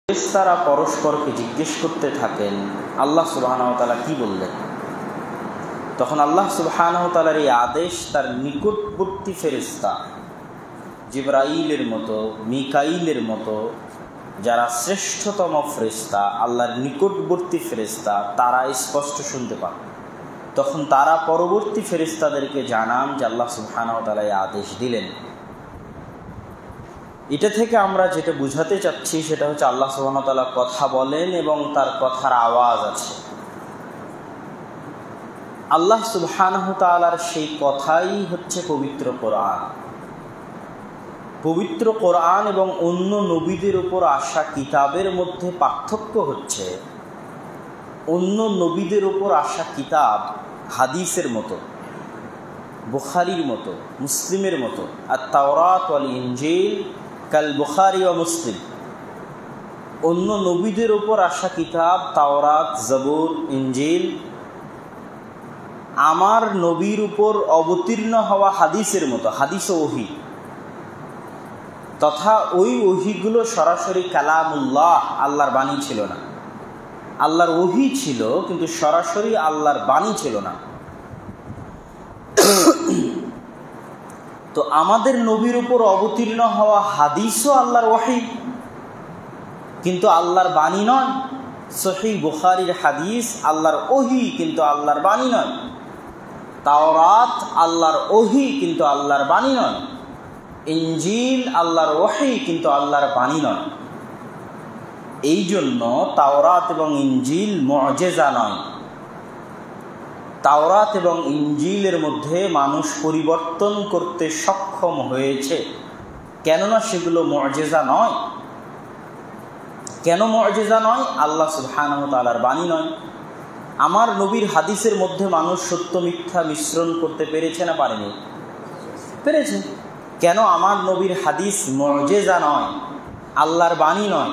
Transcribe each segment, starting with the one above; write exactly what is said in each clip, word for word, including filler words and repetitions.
ফেরেশতারা পরস্পরকে জিজ্ঞেস করতে থাকেন, আল্লাহ সুবহানাহু ওয়া তাআলা কি বললেন? তখন আল্লাহ সুবহানাহু ওয়া তাআলার এই আদেশ তার নিকটবর্তী ফেরেশতা জিবরাইলের মতো, মিকাইলের মতো, যারা শ্রেষ্ঠতম ফেরেশতা, আল্লাহর নিকটবর্তী ফেরেশতা, তারা স্পষ্ট শুনতে পান। তখন তারা পরবর্তী ফেরেশতাদেরকে জানান যে আল্লাহ সুবহানাহু ওয়া তাআলা এই আদেশ দিলেন। এটা থেকে আমরা যেটা বুঝাতে চাচ্ছি সেটা হচ্ছে আল্লাহ সুবহানাহু ওয়া তাআলা কথা বলেন এবং তার কথার আওয়াজ আছে। আল্লাহ সুবহানাহু ওয়া তাআলার সেই কথাই হচ্ছে পবিত্র কোরআন। পবিত্র কোরআন এবং অন্য নবীদের উপর আসা কিতাবের মধ্যে পার্থক্য হচ্ছে, অন্য নবীদের উপর আসা কিতাব হাদিসের মতো, বুখারীর মতো, মুসলিমের মতো। আর তাওরাত ওয়াল ইনজিল কাল বুখারী ওয়া মুসলিম। অন্য নবীদের উপর আসা কিতাব তাওরাত, জবুর, ইনজিল আমার নবীর উপর অবতীর্ণ হওয়া হাদিসের মতো, হাদিস ও ওহী, তথা ওই ওহীগুলো সরাসরি কালামুল্লাহ, আল্লাহর বাণী ছিল না। আল্লাহর ওহী ছিল কিন্তু সরাসরি আল্লাহর বাণী ছিল না। তো আমাদের নবীর উপর অবতীর্ণ হওয়া হাদিসও আল্লাহর ওহী কিন্তু আল্লাহর বাণী নয়। সহিহ বুখারীর হাদিস আল্লাহর ওহী কিন্তু আল্লাহর বাণী নয়। তাওরাত আল্লাহর ওহী কিন্তু আল্লাহর বাণী নয়। ইনজিল আল্লাহর ওহী কিন্তু আল্লাহর বাণী নয়। এই জন্য তাওরাত এবং ইনজিল মুআজিজা নয়। তাওরাত এবং ইনজিলের মধ্যে মানুষ পরিবর্তন করতে সক্ষম হয়েছে, কেননা সেগুলো মুআজিজা নয়। কেন মুআজিজা নয়? আল্লাহ সুবহানাহু ওয়া তাআলার বাণী নয়। আমার নবীর হাদিসের মধ্যে মানুষ সত্য মিথ্যা মিশ্রণ করতে পেরেছে না পারেনি? পেরেছে। কেন আমার নবীর হাদিস মুআজিজা নয়, আল্লাহর বাণী নয়?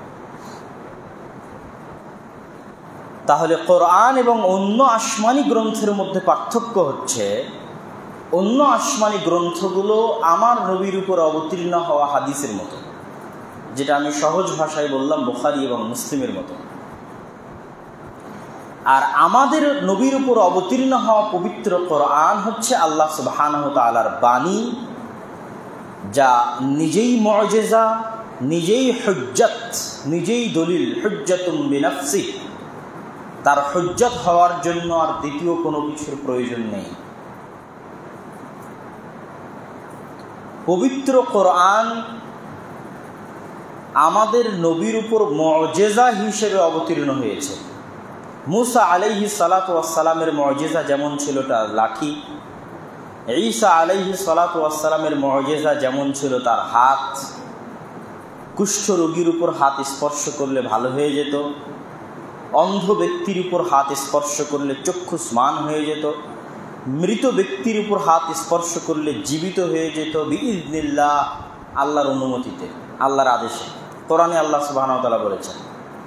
তাহলে কোরআন এবং অন্য আসমানি গ্রন্থের মধ্যে পার্থক্য হচ্ছে, অন্য আসমানি গ্রন্থগুলো আমার নবীর উপর অবতীর্ণ হওয়া হাদিসের মতো, যেটা আমি সহজ ভাষায় বললাম বুখারী এবং মুসলিমের মতো। আর আমাদের নবীর উপর অবতীর্ণ হওয়া পবিত্র কোরআন হচ্ছে আল্লাহ সুবহানাহু ওয়া তাআলার বাণী, যা নিজেই মুআজিজা, নিজেই হুজ্জত, নিজেই দলিল। হুজ্জাতুম বিনাফসি, তার হুজ্জত হওয়ার জন্য আর দ্বিতীয় কোনো কিছুর প্রয়োজন নেই। পবিত্র কোরআন আমাদের নবীর উপর মুআজিজা হিসেবে অবতীর্ণ হয়েছে। মুসা আলাইহিস সালাতু ওয়াস সালামের মুআজিজা যেমন ছিল তার লাঠি, ঈসা আলাইহিস সালাতু ওয়াস সালামের মুআজিজা যেমন ছিল তার হাত। কুষ্ঠ রোগীর উপর হাত স্পর্শ করলে ভালো হয়ে যেত, অন্ধ ব্যক্তির উপর হাত স্পর্শ করলে চক্ষুষ্মান হয়ে যেত, মৃত ব্যক্তির উপর হাত স্পর্শ করলে জীবিত হয়ে যেত বিইজনিল্লাহ, আল্লাহর অনুমতিতে, আল্লাহর আদেশে। কোরআনে আল্লাহ সুবহানাহু ওয়া তাআলা বলেছেন।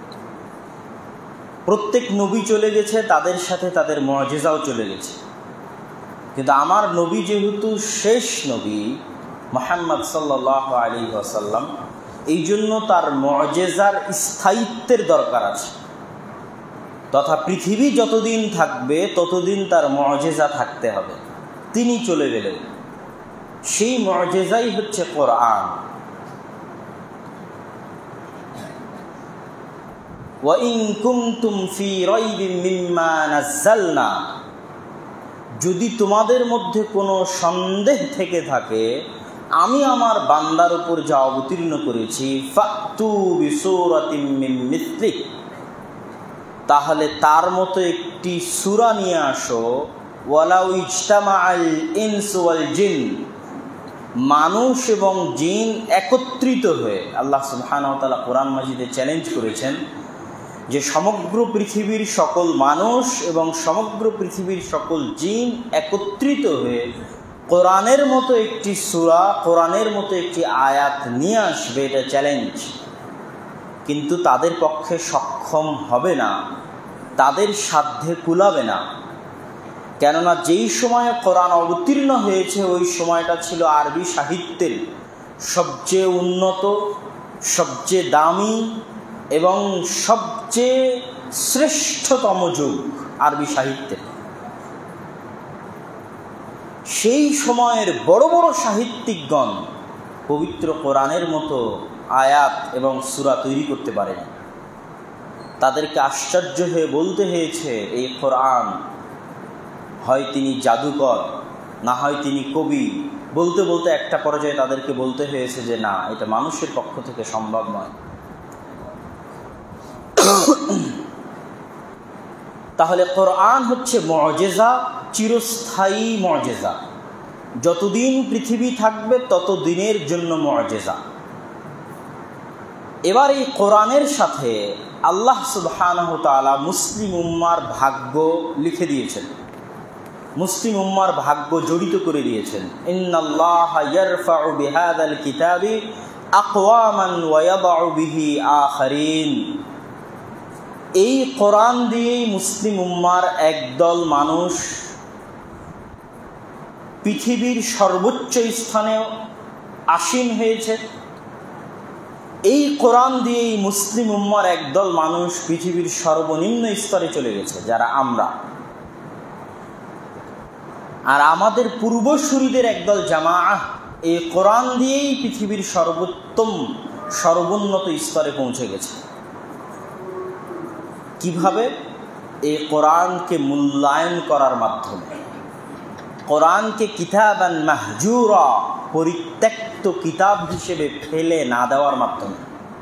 প্রত্যেক নবী চলে গেছে, তাদের সাথে তাদের মুআজিজাও চলে গেছে, কিন্তু আমার নবী যেহেতু শেষ নবী মুহাম্মদ সাল্লাল্লাহু আলাইহি ওয়াসাল্লাম, এই জন্য তার মুআজিজার স্থায়িত্বের দরকার আছে। তথা পৃথিবী যতদিন থাকবে ততদিন তার মুআজিজা থাকতে হবে। তিনি চলে গেলেন, সেই মুআজিজাই হচ্ছে কোরআন। ওয়া ইন কুনতুম ফি রাইবিন মিম্মা নাযালনা, যদি তোমাদের মধ্যে কোনো সন্দেহ থেকে থাকে আমি আমার বান্দার উপর যা অবতীর্ণ করেছি, ফাতু বিসূরাতিম মিন মিসলিহ, তাহলে তার মতো একটি সূরা নিয়ে আসো। ওয়ালাউ ইজতামাআল ইনসু ওয়াল জিন, মানুষ এবং জিন একত্রিত হয়ে, আল্লাহ সুবহানাহু ওয়া তাআলা কোরআন মাজিদে চ্যালেঞ্জ করেছেন যে সমগ্র পৃথিবীর সকল মানুষ এবং সমগ্র পৃথিবীর সকল জিন একত্রিত হয়ে কোরআনের মতো একটি সূরা, কোরআনের মতো একটি আয়াত নিয়ে আসবে, এটা চ্যালেঞ্জ। কিন্তু তাদের পক্ষে সক্ষম হবে না, তাদের সাধ্যে কুলাবে না। কেননা যেই সময়ে কোরআন অবতীর্ণ হয়েছে ওই সময়টা ছিল আরবি সাহিত্যের সবচেয়ে উন্নত, সবচেয়ে দামি এবং সবচেয়ে শ্রেষ্ঠতম যুগ আরবি সাহিত্যের। সেই সময়ের বড় বড় সাহিত্যিকগণ পবিত্র কোরআনের মতো আয়াত এবং সূরা তৈরি করতে পারেন। তাদেরকে আশ্চর্য হয়ে বলতে হয়েছে, এই কোরআন হয় তিনি জাদুকর, না হয় তিনি কবি। বলতে বলতে একটা পর্যায়ে তাদেরকে বলতে হয়েছে যে না, এটা মানুষের পক্ষ থেকে সম্ভব নয়। তাহলে কোরআন হচ্ছে মুজিজা, চিরস্থায়ী মুজিজা। যতদিন পৃথিবী থাকবে ততদিনের জন্য মুজিজা। এবার এই কোরআনের সাথে আল্লাহ সুবহানাহু ওয়া তাআলা মুসলিম উম্মার ভাগ্য লিখে দিয়েছেন, মুসলিম উম্মার ভাগ্য জড়িত করে দিয়েছেন। ইন্নাল্লাহা ইয়ারফাউ বিহাযাল কিতাবি আকওয়ামান ওয়া ইয়াদউ বিহি আখারিন। এই কোরআন দিয়েই মুসলিম উম্মার একদল মানুষ পৃথিবীর সর্বোচ্চ স্থানে আসীন হয়েছে। এই কোরআন দিয়েই মুসলিম উম্মার একদল মানুষ পৃথিবীর সর্বনিম্ন স্তরে চলে গেছে, যারা আমরা। আর আমাদের পূর্বসূরীদের একদল জামাআহ এই কোরআন দিয়েই পৃথিবীর সর্বোত্তম সর্বোন্নত স্তরে পৌঁছে গেছে। কিভাবে? এই কোরআনকে মূল্যায়ন করার মাধ্যমে, কোরআনকে কিতাবান মাহজুরা, পরিত্যক্ত কিতাব হিসেবে ফেলে না দেওয়ার মাধ্যমে।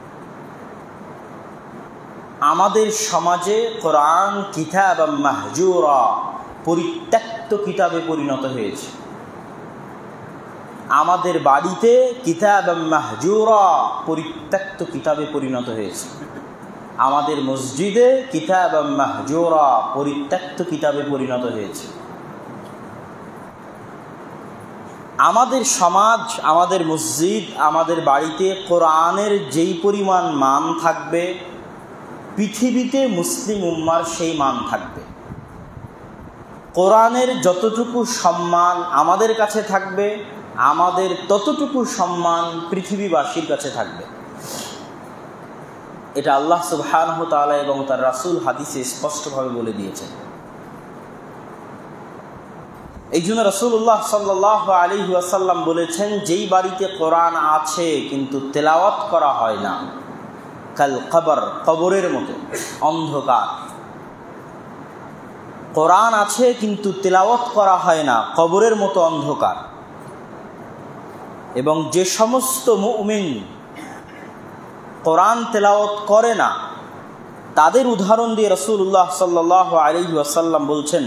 আমাদের সমাজে কোরআন কিতাবান মাহজুরা, পরিত্যক্ত কিতাবে পরিণত হয়েছে। আমাদের বাড়িতে কিতাবান মাহজুরা, পরিত্যক্ত কিতাবে পরিণত হয়েছে। আমাদের মসজিদে কিতাবান মাহজুরা, পরিত্যক্ত কিতাবে পরিণত হয়েছে। আমাদের সমাজ, আমাদের মসজিদ, আমাদের বাড়িতে কোরআনের যেই পরিমাণ মান থাকবে, পৃথিবীতে মুসলিম উম্মার সেই মান থাকবে। কোরআনের যতটুকু সম্মান আমাদের কাছে থাকবে, আমাদের ততটুকু সম্মান পৃথিবীবাসীর কাছে থাকবে। এটা আল্লাহ সুবহানাহু ওয়া তাআলা এবং তার রাসূল হাদিসে স্পষ্টভাবে বলে দিয়েছেন। এই জন্য রাসূলুল্লাহ সাল্লাল্লাহু আলাইহি ওয়াসাল্লাম বলেছেন, যেই বাড়িতে কোরআন আছে কিন্তু তেলাওয়াত করা হয় না, কাল কবর, কবরের মতো অন্ধকার। কোরআন আছে কিন্তু তেলাওয়াত করা হয় না, কবরের মতো অন্ধকার। এবং যে সমস্ত মুমিন কোরআন তেলাওয়াত করে না, তাদের উদাহরণ দিয়ে রাসূলুল্লাহ সাল্লাল্লাহু আলাইহি ওয়াসাল্লাম বলছেন,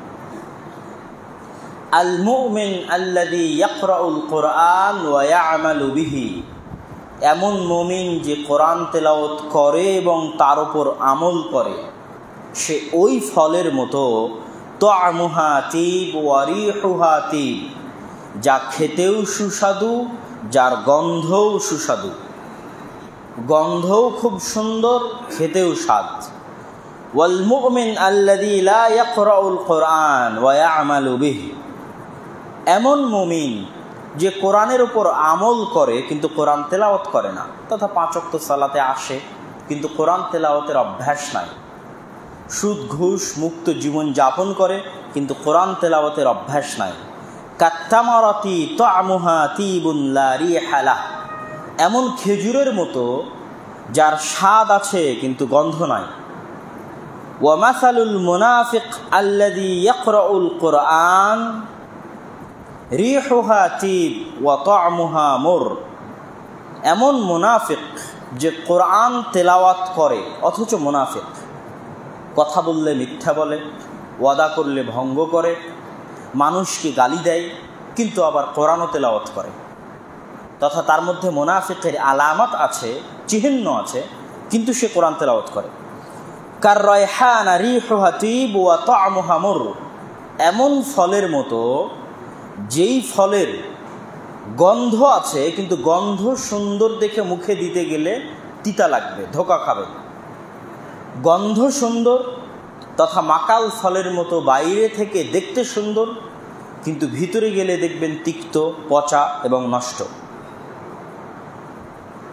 আল মুমিন আল্লাযী ইয়াকরাউল কুরআন ওয়া ইয়ামালু বিহি। এমন মুমিন যে কোরআন তেলাওয়াত করে এবং তার উপর আমল করে, সে ওই ফলের মতো তা'মুহা তিব ওয়া রিহুহা তিব, যা খেতেও সুস্বাদু, যার গন্ধও সুস্বাদু। গন্ধও খুব সুন্দর, খেতেও স্বাদ। ওয়াল মুমিন আল্লাযী লা ইয়াকরাউল কুরআন ওয়া ইয়ামালু বিহি। এমন মুমিন যে কোরআনের উপর আমল করে কিন্তু কোরআন তেলাওয়াত করে না, তথা পাঁচ ওয়াক্ত সালাতে আসে কিন্তু কোরআন তেলাওয়াতের অভ্যাস নাই। সুদ ঘুষ মুক্ত জীবন যাপন করে কিন্তু কোরআন তেলাওয়াতের অভ্যাস নাই। কাত্তামারাতি তা'মুহা তিবুন লা রিহা লাহ। এমন খেজুরের মতো যার স্বাদ আছে কিন্তু গন্ধ নাই। ওয়া মাসালুল মুনাফিক আল্লাযী ইয়াকরাউল কুরআন রিহুহা তিব ওয়া তা'মুহা মুর। এমন মুনাফিক যে কোরআন তেলাওয়াত করে অথচ মুনাফিক, কথা বললে মিথ্যা বলে, ওয়াদা করলে ভঙ্গ করে, মানুষকে গালি দেয় কিন্তু আবার কোরআনও তেলাওয়াত করে, তথা তার মধ্যে মুনাফিকের আলামত আছে, চিহ্ন আছে, কিন্তু সে কোরআন তেলাওয়াত করে। কার রায়হানা রিহুহা তিব ওয়া তা'মুহা মুর। এমন ফলের মতো যেই ফলের গন্ধ আছে কিন্তু গন্ধ সুন্দর দেখে মুখে দিতে গেলে তিতা লাগবে, ধোঁকা খাবে। গন্ধ সুন্দর, তথা মাকাল ফলের মতো বাইরে থেকে দেখতে সুন্দর কিন্তু ভিতরে গেলে দেখবেন তিক্ত, পচা এবং নষ্ট।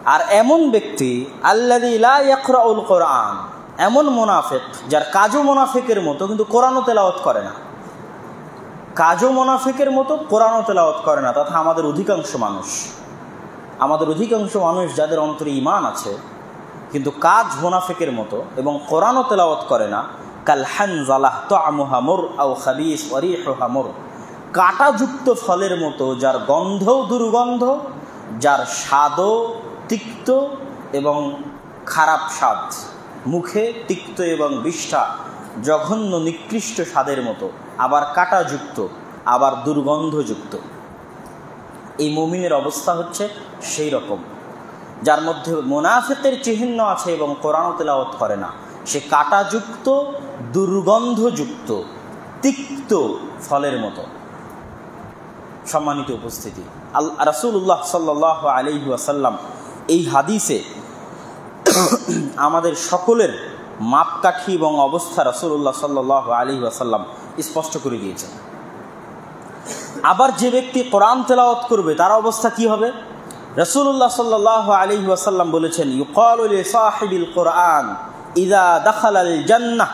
আর এমন ব্যক্তি আল্লাযী লা ইয়াকরাউল কোরআন, এমন মুনাফিক যার কাজও মুনাফিকের মতো কিন্তু কোরআনও তেলাওয়াত করে না, কাজও মুনাফিকের মতো কোরআনও তেলাওয়াত করে না। তথা আমাদের অধিকাংশ মানুষ আমাদের অধিকাংশ মানুষ যাদের অন্তরে ঈমান আছে কিন্তু কাজ মুনাফিকের মতো এবং কোরআনও তেলাওয়াত করে না, কাল হানজালাহ তা'মুহা মুর আও খাবিস ওয়া রিহুহা মুর, কাঁটাযুক্ত ফলের মতো যার গন্ধও দুর্গন্ধ, যার স্বাদও তিক্ত এবং খারাপ স্বাদ, মুখে তিক্ত এবং বিষ্ঠা জঘন্য নিকৃষ্ট স্বাদের মতো, আবার কাঁটাযুক্ত আবার দুর্গন্ধযুক্ত। এই মুমিনের অবস্থা হচ্ছে সেই রকম, যার মধ্যে মুনাফিকের চিহ্ন আছে এবং কোরআন তেলাওয়াত করে না। সে কাঁটাযুক্ত দুর্গন্ধযুক্ত তিক্ত ফলের মতো। সম্মানিত উপস্থিতি, আল রাসূলুল্লাহ সাল্লাল্লাহু আলাইহি ওয়াসাল্লাম এই হাদিসে আমাদের সকলের মাপকাঠি এবং অবস্থা রাসূলুল্লাহ সাল্লাল্লাহু আলাইহি ওয়াসাল্লাম স্পষ্ট করে দিয়েছেন। আবার যে ব্যক্তি কোরআন তেলাওয়াত করবে তার অবস্থা কি হবে? রাসূলুল্লাহ সাল্লাল্লাহু আলাইহি ওয়াসাল্লাম বলেছেন, ইউকালু লি সাহিবিল কোরআন ইযা দাখালাল জান্নাহ,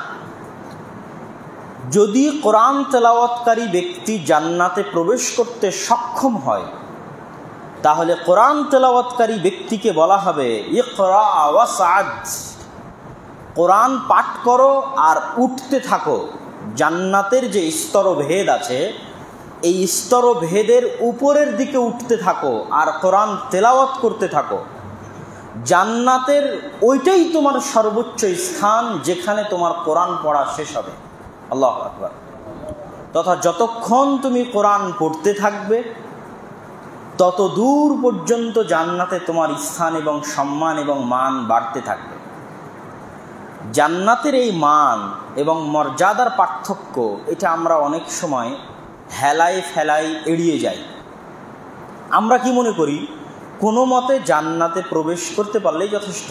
যদি কোরআন তেলাওয়াতকারী ব্যক্তি জান্নাতে প্রবেশ করতে সক্ষম হয় তাহলে কোরআন তেলাওয়াতকারী ব্যক্তিকে বলা হবে ইকরা ওয়াসআদ, কোরআন পাঠ করো আর উঠতে থাকো। জান্নাতের যে স্তরভেদ আছে এই স্তরভেদের উপরের দিকে উঠতে থাকো আর কোরআন তেলাওয়াত করতে থাকো। জান্নাতের ওইটাই তোমার সর্বোচ্চ স্থান যেখানে তোমার কোরআন পড়া শেষ হবে। আল্লাহু আকবার। তথা যতক্ষণ তুমি কোরআন পড়তে থাকবে তত দূর পর্যন্ত জান্নাতে তোমার স্থান এবং সম্মান এবং মান বাড়তে থাকবে। জান্নাতের এই মান এবং মর্যাদার পার্থক্য এটা আমরা অনেক সময় হেলাই ফেলাই এড়িয়ে যাই। আমরা কি মনে করি কোনো মতে জান্নাতে প্রবেশ করতে পারলেই যথেষ্ট,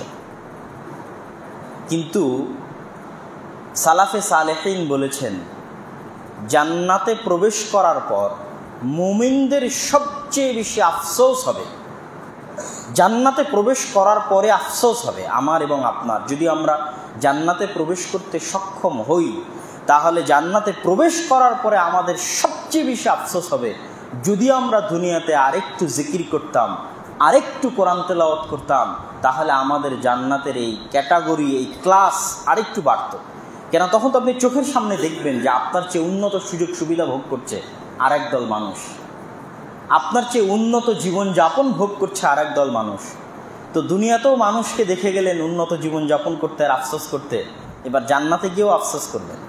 কিন্তু সালাফে সালেহিন বলেছেন জান্নাতে প্রবেশ করার পর মুমিনদের সবচেয়ে বেশি আফসোস হবে, জান্নাতে প্রবেশ করার পরে আফসোস হবে আমার এবং আপনার। যদি আমরা জান্নাতে প্রবেশ করতে সক্ষম হই তাহলে জান্নাতে প্রবেশ করার পরে আমাদের সবচেয়ে বেশি আফসোস হবে যদি আমরা দুনিয়াতে আরেকটু জিকির করতাম, আরেকটু কোরআন তেলাওয়াত করতাম, তাহলে আমাদের জান্নাতের এই ক্যাটাগরি এই ক্লাস আরেকটু বাড়ত। কেন তখন তো আপনি চোখের সামনে দেখবেন যে আপনার চেয়ে উন্নত সুযোগ সুবিধা ভোগ করছে আরেক দল মানুষ, আপনার চেয়ে উন্নত জীবনযাপন ভোগ করছে আরেক দল মানুষ। তো দুনিয়াতেও মানুষকে দেখে গেলেন উন্নত জীবনযাপন করতে আর আফসোস করতে, এবার জান্নাতে গিয়েও আফসোস করবেন।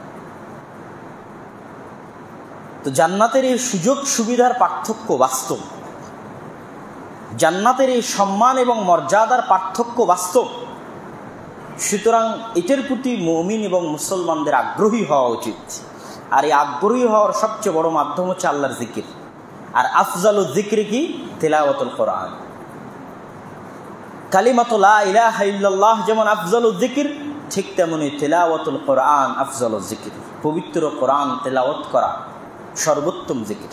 তো জান্নাতের এই সুযোগ সুবিধার পার্থক্য বাস্তব, জান্নাতের এই সম্মান এবং মর্যাদার পার্থক্য বাস্তব। সুতরাং এটার প্রতি মুমিন এবং মুসলমানদের আগ্রহী হওয়া উচিত। আর এই আগ্রহী হওয়ার সবচেয়ে বড় মাধ্যম হচ্ছে আল্লাহর জিকির। আর আফজালুল জিকির কি? তিলাওয়াতুল কোরআন। কালিমাতু লা ইলাহা ইল্লাল্লাহ যেমন আফজালুল জিকির, ঠিক তেমনি তিলাওয়াতুল কোরআন আফজালুল জিকির। পবিত্র কোরআন তেলাওয়াত করা সর্বোত্তম জিকির।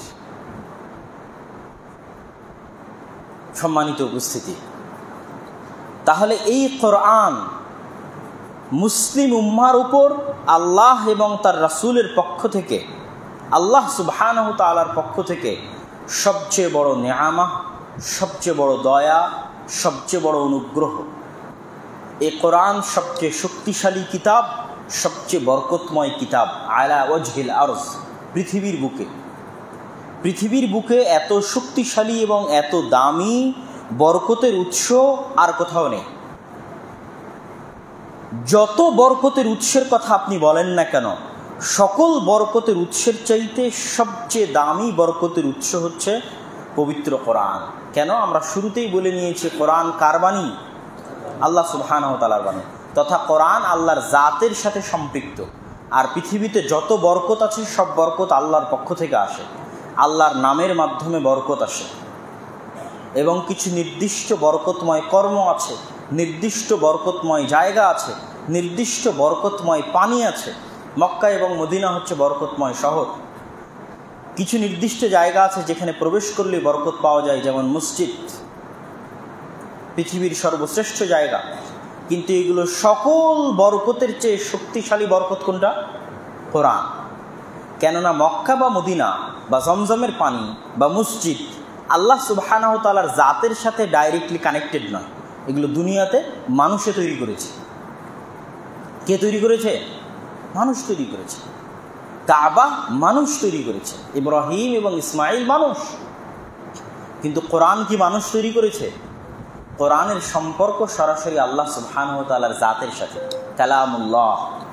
সম্মানিত উপস্থিতি, তাহলে এই কোরআন মুসলিম উম্মার উপর আল্লাহ এবং তার রাসূলের পক্ষ থেকে, আল্লাহ সুবহানাহু তাআলার পক্ষ থেকে সবচেয়ে বড় নেয়ামত, সবচেয়ে বড় দয়া, সবচেয়ে বড় অনুগ্রহ। এই কোরআন সবচেয়ে শক্তিশালী কিতাব, সবচেয়ে বরকতময় কিতাব আলা ওয়াজহিল আরজ, পৃথিবীর বুকে। পৃথিবীর বুকে এত শক্তিশালী এবং এত দামি বরকতের উৎস আর কোথাও নেই। যত বরকতের উৎসের কথা আপনি বলেন না কেন, সকল বরকতের উৎসের চাইতে সবচেয়ে দামি বরকতের উৎস হচ্ছে পবিত্র কোরআন। কেন? আমরা শুরুতেই বলে নিয়েছি কোরআন কার বাণী? আল্লাহ সুবহানাহু ওয়া তাআলার বাণী। তথা কোরআন আল্লাহর জাতের সাথে সম্পৃক্ত। আর পৃথিবীতে যত বরকত আছে সব বরকত আল্লাহর পক্ষ থেকে আসে, আল্লাহর নামের মাধ্যমে বরকত আসে। এবং কিছু নির্দিষ্ট বরকতময় কর্ম আছে, নির্দিষ্ট বরকতময় জায়গা আছে, নির্দিষ্ট বরকতময় পানি আছে। মক্কা এবং মদিনা হচ্ছে বরকতময় শহর। কিছু নির্দিষ্ট জায়গা আছে যেখানে প্রবেশ করলে বরকত পাওয়া যায়, যেমন মসজিদ। পৃথিবীর সর্বশ্রেষ্ঠ জায়গা, কিন্তু এগুলো সকল বরকতের চেয়ে শক্তিশালী বরকত কোনটা? কোরআন। কেননা মক্কা বা মদিনা বা জমজমের পানি বা মসজিদ আল্লাহ সুবহানাহু ওয়া তাআলার জাতের সাথে ডাইরেক্টলি কানেক্টেড নয়, এগুলো দুনিয়াতে মানুষে তৈরি করেছে। কে তৈরি করেছে? মানুষ তৈরি করেছে। কাবা মানুষ তৈরি করেছে, ইব্রাহিম এবং ইসমাইল মানুষ। কিন্তু কোরআন কি মানুষ তৈরি করেছে? কোরআনের সম্পর্ক সরাসরি আল্লাহ সুবহানাহু ওয়া তাআলার জাতের সাথে, কালামুল্লাহ।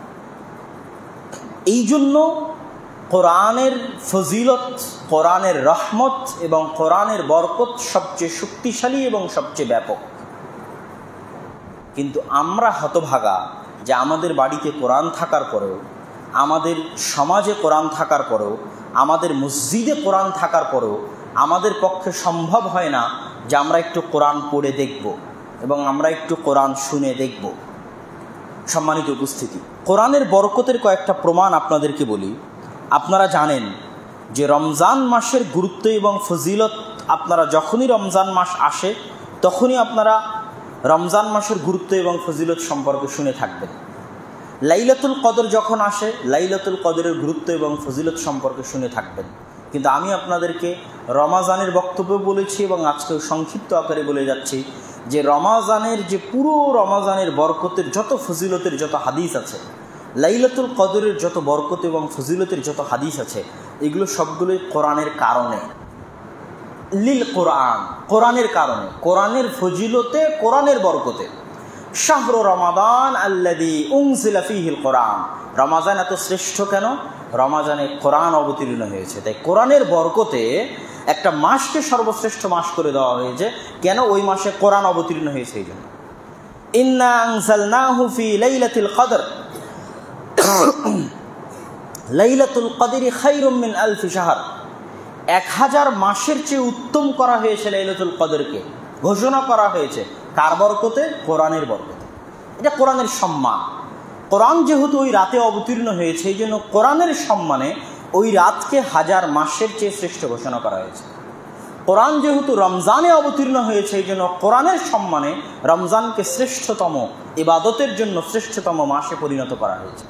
এই জন্য কোরআনের ফজিলত, কোরআনের রহমত এবং কোরআনের বরকত সবচেয়ে শক্তিশালী এবং সবচেয়ে ব্যাপক। কিন্তু আমরা হতভাগা যে আমাদের বাড়িতে কোরআন থাকার পরেও, আমাদের সমাজে কোরআন থাকার পরেও, আমাদের মসজিদে কোরআন থাকার পরেও আমাদের পক্ষে সম্ভব হয় না যে আমরা একটু কোরআন পড়ে দেখব এবং আমরা একটু কোরআন শুনে দেখব। সম্মানিত উপস্থিতি, কোরআনের বরকতের কয়েকটা প্রমাণ আপনাদেরকে বলি। আপনারা জানেন যে রমজান মাসের গুরুত্ব এবং ফজিলত, আপনারা যখনই রমজান মাস আসে তখনই আপনারা রমজান মাসের গুরুত্ব এবং ফজিলত সম্পর্কে শুনে থাকবেন। লাইলাতুল কদর যখন আসে, লাইলাতুল কদরের গুরুত্ব এবং ফজিলত সম্পর্কে শুনে থাকবেন। কিন্তু আমি আপনাদেরকে রমাজানের বক্তব্য বলেছি এবং আজকেও সংক্ষিপ্ত আকারে বলে যাচ্ছি যে রমাজানের যে পুরো রমাজানের বরকতের যত ফজিলতের যত হাদিস আছে, লাইলাতুল কদরের যত বরকত এবং ফজিলতের যত হাদিস আছে, এগুলো সবগুলোই কোরআনের কারণে। লিল কোরআন, কোরআনের কারণে, কোরআনের ফজিলতে, কোরআনের বরকতে। শাহরু রমাদান আল্লাযী উনজিলা ফীহিল কোরআন, রমাজান এত শ্রেষ্ঠ কেন? রমাজানে কোরআন অবতীর্ণ হয়েছে, তাই কোরআনের বরকতে একটা মাসকে সর্বশ্রেষ্ঠ মাস করে দেওয়া হয়েছে। কেন? ওই মাসে কোরআন অবতীর্ণ হয়েছে এই জন্য। ইন্না আনজালনাহু ফী লাইলাতিল কদর, লাইলাতুল কদরি খায়রুম মিন আলফি শাহর, এক হাজার মাসের চেয়ে উত্তম করা হয়েছে লাইলাতুল কদরকে, ঘোষণা করা হয়েছে। কার বরকতে? কোরআনের বরকতে। এটা কোরআনের সম্মান। কোরআন যেহেতু ওই রাতে অবতীর্ণ হয়েছে, এই জন্য কোরআনের সম্মানে ওই রাতকে হাজার মাসের চেয়ে শ্রেষ্ঠ ঘোষণা করা হয়েছে। কোরআন যেহেতু রমজানে অবতীর্ণ হয়েছে, এই জন্য কোরআনের সম্মানে রমজানকে শ্রেষ্ঠতম ইবাদতের জন্য শ্রেষ্ঠতম মাসে পরিণত করা হয়েছে।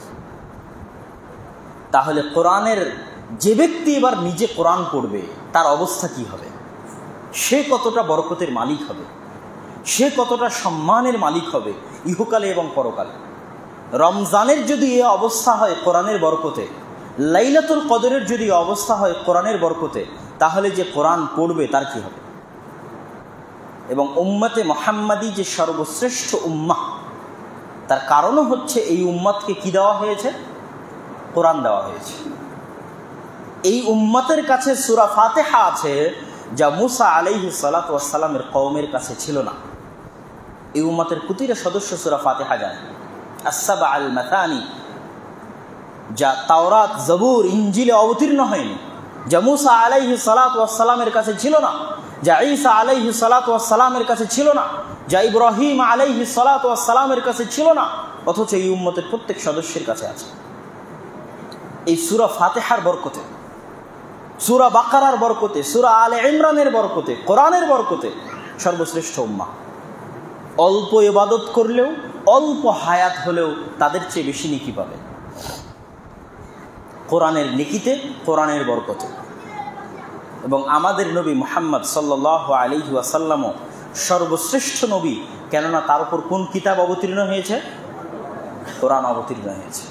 তাহলে কোরআনের যে ব্যক্তি এবার নিজে কোরআন পড়বে তার অবস্থা কি হবে? সে কতটা বরকতের মালিক হবে, সে কতটা সম্মানের মালিক হবে ইহকালে এবং পরকালে। রমজানের যদি এ অবস্থা হয় কোরআনের বরকতে, লাইলাতুল কদরের যদি অবস্থা হয় কোরআনের বরকতে, তাহলে যে কোরআন পড়বে তার কি হবে? এবং উম্মতে মুহাম্মাদি যে সর্বশ্রেষ্ঠ উম্মাহ, তার কারণও হচ্ছে এই উম্মতকে কি দেওয়া হয়েছে? কোরআন দেওয়া হয়েছে। এই উম্মতের কাছে সূরা ফাতিহা আছে, যা মুসা আলাইহিস সালাতু ওয়াস সালামের কওমের কাছে ছিল না। এই উম্মতের প্রতিটা সদস্য সূরা ফাতিহা জানে। আস-সাবআ আল-মাথানি, যা তাওরাত, জবুর, ইনজিলে অবতীর্ণ হয়নি, যা মুসা আলাইহিস সালাতু ওয়াস সালামের কাছে ছিল না, যা ঈসা আলাইহিস সালাতু ওয়াস সালামের কাছে ছিল না, যা ইব্রাহিম আলাইহিস সালাতু ওয়াস সালামের কাছে ছিল না, অথচ এই উম্মতের প্রত্যেক সদস্যের কাছে আছে। এই সূরা ফাতিহার বরকতে, সূরা বাকারার বরকতে, সূরা আলে ইমরানের বরকতে, কোরআনের বরকতে সর্বশ্রেষ্ঠ উম্মাহ। অল্প ইবাদত করলেও, অল্প হায়াত হলেও তাদের চেয়ে বেশি নেকি পাবে কোরআনের নেকিতে, কোরআনের বরকতে। এবং আমাদের নবী মুহাম্মদ সাল্লাল্লাহু আলাইহি ওয়াসাল্লামও সর্বশ্রেষ্ঠ নবী, কেননা তার উপর কোন কিতাব অবতীর্ণ হয়েছে? কোরআন অবতীর্ণ হয়েছে।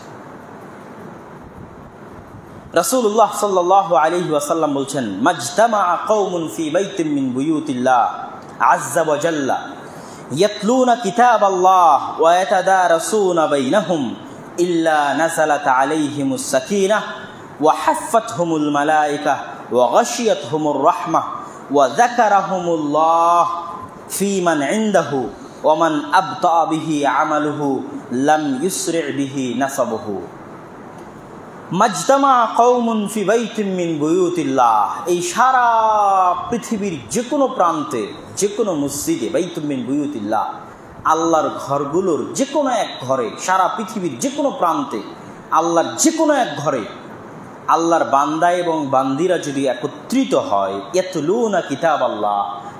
রাসূলুল্লাহ সাল্লাল্লাহু আলাইহি ওয়াসাল্লাম বলছেন, মাজতামাআ কওমুন ফি বাইতিন মিন বুয়ুতিল্লাহ আযজা ওয়া জাল্লা ইয়াতলুনা কিতাবাল্লাহ ওয়া ইয়াতাদারাসুনা বাইনাহুম ইল্লা নাযালাত আলাইহিমুস সাকিনাহ ওয়া হাফফাতহুমুল মালায়েকা ওয়া গাশিয়াতহুমুর রাহমাহ ওয়া যাকারাহুমুল্লাহ ফি মান ইনদাহু ওয়া মান আবতা বিহি আমালুহু লাম ইউসরি বিহি নাসাবুহু। মাজতামা কওমুন ফি বাইতিন মিন বুয়ুতিল্লাহ, এই সারা পৃথিবীর যে কোনো প্রান্তে, যে কোনো মসজিদে, বাইতুম মিন বুয়ুতিল্লাহ, আল্লাহর ঘরগুলোর যে কোনো এক ঘরে, সারা পৃথিবীর যে কোনো প্রান্তে, আল্লাহর যে কোনো এক ঘরে আল্লাহর বান্দা এবং বান্দিরা যদি একত্রিত হয়, ইয়াতলুনা কিতাবাল্লাহ,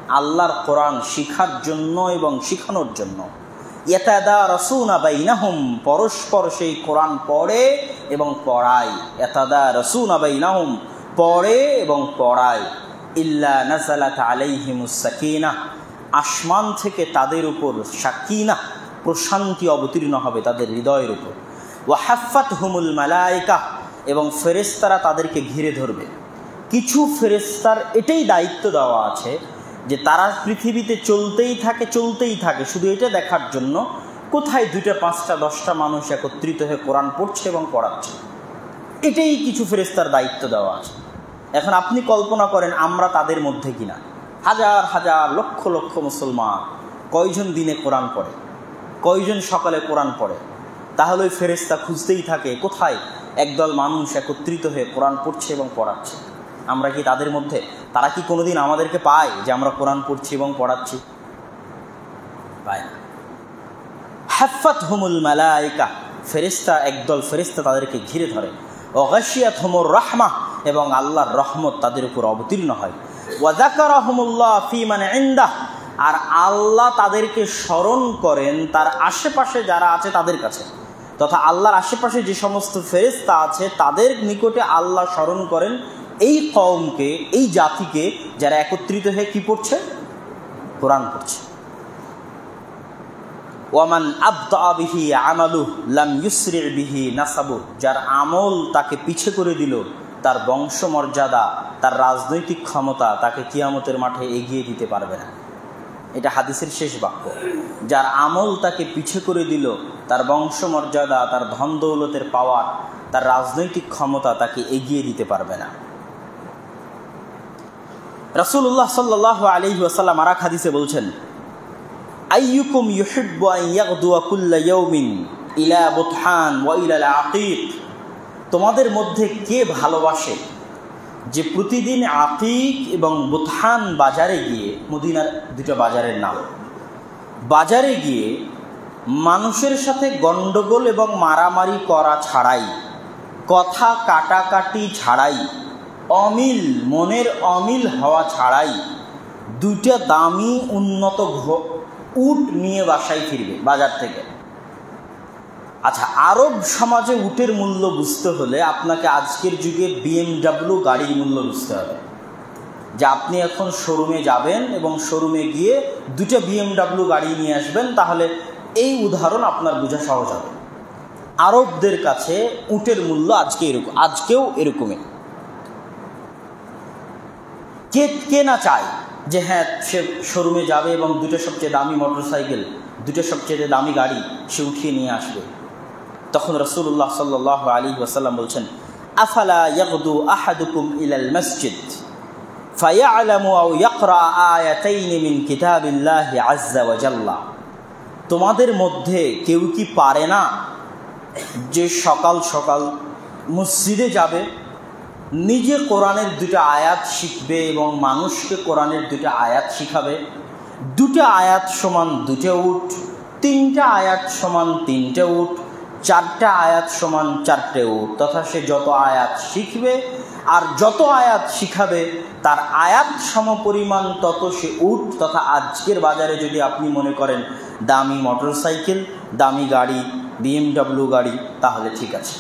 আল্লাহর কোরআন শিখার জন্য এবং শিখানোর জন্য। ইয়াতাদারাসুনা বাইনাহুম, পরস্পর সেই কোরআন পড়ে এবং পড়ায়। ইয়াতাদারাসুনা বাইনাহুম, পড়ে এবং পড়ায়। ইল্লা নাযালাত আলাইহিমুস সাকিনাহ, আসমান থেকে তাদের উপর সাকিনাহ, প্রশান্তি অবতীর্ণ হবে তাদের হৃদয়ের উপর। ওয়া হাফাতহুমুল মালায়েকা, এবং ফেরেশতারা তাদেরকে ঘিরে ধরবে। কিছু ফেরেশতার এটাই দায়িত্ব দেওয়া আছে যে তারা পৃথিবীতে চলতেই থাকে চলতেই থাকে শুধু এটা দেখার জন্য কোথায় দুইটা পাঁচটা দশটা মানুষ একত্রিত হয়ে কোরআন পড়ছে এবং পড়াচ্ছে। এটাই কিছু ফেরেশতার দায়িত্ব দেওয়া আছে। এখন আপনি কল্পনা করেন আমরা তাদের মধ্যে কিনা। হাজার হাজার লক্ষ লক্ষ মুসলমান কয়জন দিনে কোরআন পড়ে, কয়জন সকালে কোরআন পড়ে? তাহলে ওই ফেরেশতা খুঁজতেই থাকে কোথায় একদল মানুষ একত্রিত হয়ে কোরআন পড়ছে এবং পড়াচ্ছে। আমরা কি তাদের মধ্যে? তারা কি কোনোদিন আমাদেরকে পায় যে আমরা কোরআন পড়ছি এবং পড়াচ্ছি? পায় না। হাফাতহুমুল মালায়েকা, ফেরেশতা, একদল ফেরেশতা তাদেরকে ঘিরে ধরে। ওয়া গাশিয়াতহুমুর রাহমাহ, এবং আল্লাহর রহমত তাদের উপর অবতীর্ণ হয়। ওয়া যাকারাহুমুল্লাহ ফী মান ইনদাহ, আর আল্লাহ তাদেরকে স্মরণ করেন তার আশেপাশে যারা আছে তাদের কাছে, তথা আল্লাহর আশেপাশে যে সমস্ত ফেরেশতা আছে তাদের নিকটে আল্লাহ স্মরণ করেন এই কওমকে, এই জাতিকে যারা একত্রিত হয়ে কি পড়ছে? কোরআন পড়ছে। ওয়ামান আবতা বিহি আমালু লাম ইউসরি বিহি নাসাবু, যার আমল তাকে পিছে করে দিল, তার বংশমর্যাদা, তার রাজনৈতিক ক্ষমতা তাকে কিয়ামতের মাঠে এগিয়ে দিতে পারবে না। এটা হাদিসের শেষ বাক্য। যার আমল তাকে পিছে করে দিল, তার বংশমর্যাদা, তার ধন দৌলতের পাওয়ার, তার রাজনৈতিক ক্ষমতা তাকে এগিয়ে দিতে পারবে না। রাসূলুল্লাহ সাল্লাল্লাহু আলাইহি ওয়াসাল্লাম আরেক হাদিসে বলছেন, আইয়ুকুম ইউহিব্বু আন ইয়াগদুয়া কুল্লা ইয়াউমিন ইলা বুতহান ওয়া ইলা আল-আকিক, তোমাদের মধ্যে কে ভালোবাসে যে প্রতিদিন আকিক এবং বুতহান বাজারে গিয়ে, মদিনার দুটো বাজারের নাম, বাজারে গিয়ে মানুষের সাথে গণ্ডগোল এবং মারামারি করা ছাড়াই, কথা কাটাকাটি ছাড়াই, অমিল মনের অমিল হওয়া ছাড়াই দুইটা দামি উন্নত উট নিয়ে বাসায় ফিরবে বাজার থেকে। আচ্ছা, আরব সমাজে উটের মূল্য বুঝতে হলে আপনাকে আজকের যুগে বিএমডাব্লিউ গাড়ির মূল্য বুঝতে হবে। যে আপনি এখন শোরুমে যাবেন এবং শোরুমে গিয়ে দুটো বিএমডাব্লিউ গাড়ি নিয়ে আসবেন, তাহলে এই উদাহরণ আপনার বোঝা সহজ হবে। আরবদের কাছে উটের মূল্য আজকে এরকম, আজকেও এরকমই। কে কে না চায় যে হ্যাঁ সে শোরুমে যাবে এবং দুটো সবচেয়ে দামি মোটর সাইকেল, দুটো সবচেয়ে দামি গাড়ি সে উঠিয়ে নিয়ে আসবে। তখন রাসূলুল্লাহ সাল্লাল্লাহু আলাইহি ওয়াসাল্লাম বলছেন, আফালা ইয়াগদু আহাদুকুম ইলাল মসজিদ ফায়ালামু আও ইয়াকরা আয়াতাইন মিন কিতাবিল্লাহি আযজা ওয়া জাল্লা, তোমাদের মধ্যে কেউ কি পারে না যে সকাল সকাল মসজিদে যাবে, নিজে কোরআনের দুটো আয়াত শিখবে এবং মানুষকে কোরআনের দুটো আয়াত শিখাবে? দুটো আয়াত সমান দুটো উট, তিনটা আয়াত সমান তিনটে উট, চারটা আয়াত সমান চারটে উট, তথা সে যত আয়াত শিখবে আর যত আয়াত শিখাবে তার আয়াত সমপরিমাণ তত সে উট। তথা আজকের বাজারে যদি আপনি মনে করেন দামি মোটর সাইকেল, দামি গাড়ি, বিএমডাব্লিউ গাড়ি, তাহলে ঠিক আছে।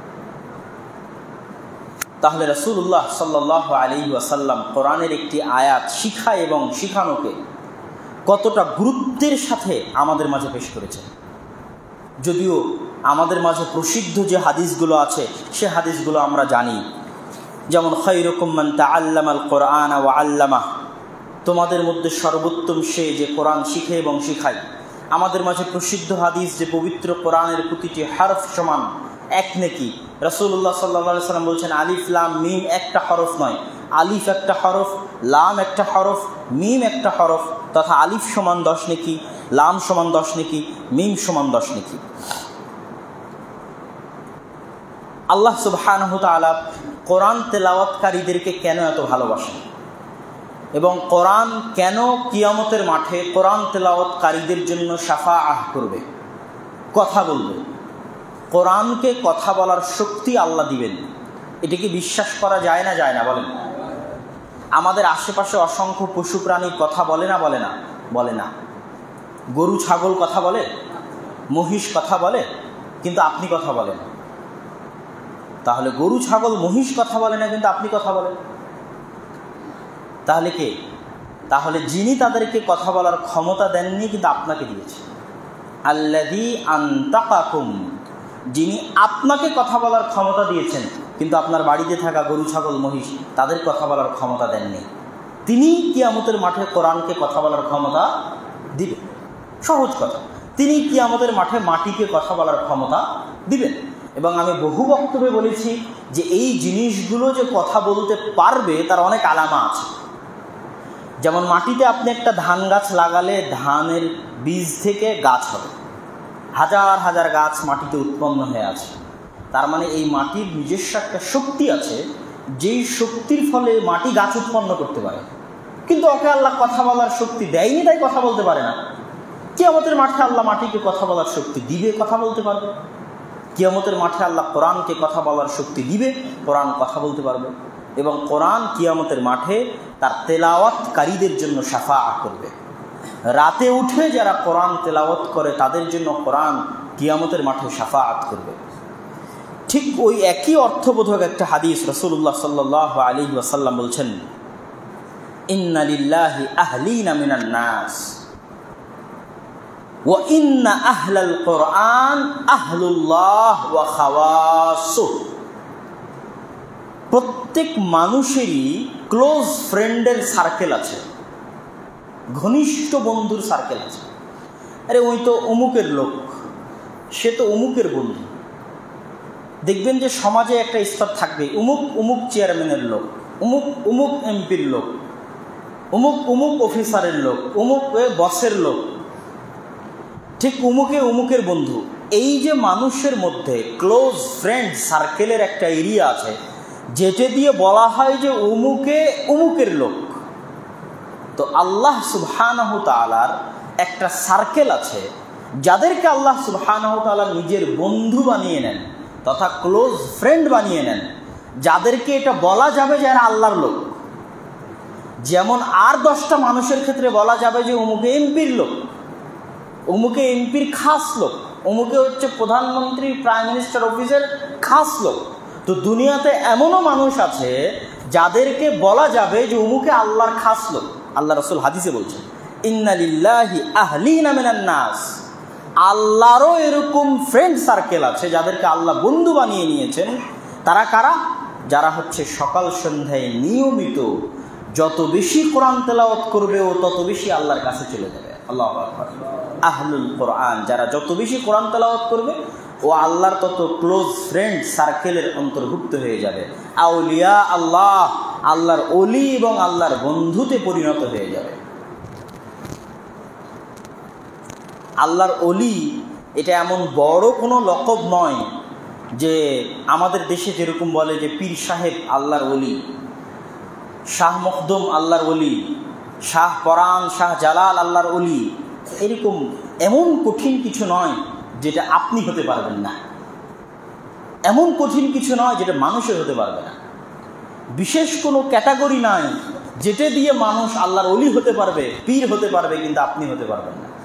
তাহলে রাসূলুল্লাহ সাল্লাল্লাহু আলাইহি ওয়াসাল্লাম কোরআনের একটি আয়াত শিখা এবং শিখানোকে কতটা গুরুত্বের সাথে আমাদের মাঝে পেশ করেছেন। যদিও আমাদের মাঝে প্রসিদ্ধ যে হাদিসগুলো আছে সে হাদিসগুলো আমরা জানি, যেমন খায়রুকুম মান তাআল্লামাল কোরআনা ওয়া আল্লামাহ, তোমাদের মধ্যে সর্বোত্তম সে যে কোরআন শিখে এবং শিখায়। আমাদের মাঝে প্রসিদ্ধ হাদিস যে পবিত্র কোরআনের প্রতিটি হরফ সমান এক নেকি। রাসূলুল্লাহ সাল্লাল্লাহু আলাইহি ওয়াসাল্লাম বলছেন, আলিফ লাম মিম একটা হরফ নয়, আলিফ একটা হরফ, লাম একটা হরফ, মিম একটা হরফ, তথা আলিফ সমান দশ নেকি, লাম সমান দশ নেকি, মিম সমান দশ নেকি। আল্লাহ সুবহানাহু ওয়া তাআলা কোরআন তেলাওয়াতকারীদেরকে কেন এত ভালোবাসেন এবং কোরআন কেন কিয়ামতের মাঠে কোরআন তেলাওয়াতকারীদের জন্য শাফাআহ করবে, কথা বলবে, কোরআনকে কথা বলার শক্তি আল্লাহ দিবেন। এটা কি বিশ্বাস করা যায় না যায় না বলেন? আমাদের আশেপাশে অসংখ্য পশু প্রাণী কথা বলে না বলে না বলে না গরু ছাগল কথা বলে, মহিষ কথা বলে, কিন্তু আপনি কথা বলেন। তাহলে গরু ছাগল মহিষ কথা বলে না, কিন্তু আপনি কথা বলেন। তাহলে কে? তাহলে যিনি তাদেরকে কথা বলার ক্ষমতা দেননি কিন্তু আপনাকে দিয়েছে। আল্লাযী আনতাকাকুম, যিনি আপনাকে কথা বলার ক্ষমতা দিয়েছেন কিন্তু আপনার বাড়িতে থাকা গরু ছাগল মহিষ তাদের কথা বলার ক্ষমতা দেননি, তিনি কিয়ামতের মাঠে কোরআনকে কথা বলার ক্ষমতা দিবেন। সহজ কথা, তিনি কিয়ামতের মাঠে মাটিকে কথা বলার ক্ষমতা দিবেন। এবং আমি বহু বক্তব্যে বলেছি যে এই জিনিসগুলো যে কথা বলতে পারবে তার অনেক আলামা আছে। যেমন মাটিতে আপনি একটা ধান গাছ লাগালে ধানের বীজ থেকে গাছ হবে, হাজার হাজার গাছ মাটিতে উৎপন্ন হয়ে আছে। তার মানে এই মাটির নিজস্ব একটা শক্তি আছে, যেই শক্তির ফলে মাটি গাছ উৎপন্ন করতে পারে। কিন্তু ওকে আল্লাহ কথা বলার শক্তি দেয়নি, তাই কথা বলতে পারে না। কিয়ামতের মাঠে আল্লাহ মাটিকে কথা বলার শক্তি দিবে, কথা বলতে পারবে। কিয়ামতের মাঠে আল্লাহ কোরআনকে কথা বলার শক্তি দিবে, কোরআন কথা বলতে পারবে। এবং কোরআন কিয়ামতের মাঠে তার তেলাওয়াতকারীদের জন্য শাফাআত করবে। রাতে উঠে যারা কোরআন তেলাওয়াত করে তাদের জন্য কোরআন কিয়ামতের মাঠে শাফাআত করবে। ঠিক ওই একই অর্থবোধক একটা হাদিস রাসূলুল্লাহ সাল্লাল্লাহু আলাইহি ওয়াসাল্লাম বলছেন, ইন্না লিল্লাহি আহলিনা মিনান নাস ওয়া ইন্না আহলাল কোরআন আহলুল্লাহ ওয়া খাওয়াসুহু। প্রত্যেক মানুষেরই ক্লোজ ফ্রেন্ডের সার্কেল আছে, ঘনিষ্ঠ বন্ধুর সার্কেল আছে। আরে ওই তো অমুকের লোক, সে তো অমুকের বন্ধু। দেখবেন যে সমাজে একটা স্তর থাকবে, অমুক অমুক চেয়ারম্যানের লোক, অমুক অমুক এমপির লোক, অমুক অমুক অফিসারের লোক, অমুক বসের লোক, ঠিক অমুকে অমুকের বন্ধু। এই যে মানুষের মধ্যে ক্লোজ ফ্রেন্ড সার্কেলের একটা এরিয়া আছে, যেটা দিয়ে বলা হয় যে অমুকে অমুকের লোক। তো আল্লাহ সুবহানাহু তাআলার একটা সার্কেল আছে যাদেরকে আল্লাহ সুবহানাহু তাআলা নিজের বন্ধু বানিয়ে নেন তথা ক্লোজ ফ্রেন্ড বানিয়ে নেন, যাদেরকে এটা বলা যাবে যে এরা আল্লাহর লোক। যেমন আর দশটা মানুষের ক্ষেত্রে বলা যাবে যে অমুকে এমপির লোক, অমুকে এমপির খাস লোক, অমুকে হচ্ছে প্রধানমন্ত্রী প্রাইম মিনিস্টার অফিসের খাস লোক। তো দুনিয়াতে এমনও মানুষ আছে যাদেরকে বলা যাবে যে অমুকে আল্লাহর খাস লোক। আল্লাহ রাসূল হাদিসে বলছেন, ইন্না লিল্লাহি আহলিনা মিনান নাস, আল্লাহরও এরকম ফ্রেন্ড সার্কেল আছে যাদেরকে আল্লাহ বন্ধু বানিয়ে নিয়েছেন। তারা কারা? যারা হচ্ছে সকাল সন্ধ্যায় নিয়মিত যত বেশি কোরআন তেলাওয়াত করবে ও তত বেশি আল্লাহর কাছে চলে যাবে। আল্লাহু আকবার। আহলুল কোরআন, যারা যত বেশি কোরআন তেলাওয়াত করবে ও আল্লাহর তত ক্লোজ ফ্রেন্ড সার্কেলের অন্তর্ভুক্ত হয়ে যাবে। আউলিয়া আল্লাহ, আল্লাহর ওলি এবং আল্লাহর বন্ধুতে পরিণত হয়ে যাবে। আল্লাহর ওলি এটা এমন বড় কোনো লকব নয় যে আমাদের দেশে যেরকম বলে যে পীর সাহেব আল্লাহর ওলি, শাহ মখদুম আল্লাহর ওলি, শাহ পরাণ শাহ জালাল আল্লাহর ওলি। এরকম এমন কঠিন কিছু নয় যেটা আপনি হতে পারবেন না, এমন কঠিন কিছু নয় যেটা মানুষের হতে পারবে না। বিশেষ কোনো ক্যাটাগরি নাই যেটা দিয়ে মানুষ আল্লাহর ওলি হতে পারবে, পীর হতে পারবে, কিন্তু আপনি হতে পারবেন না।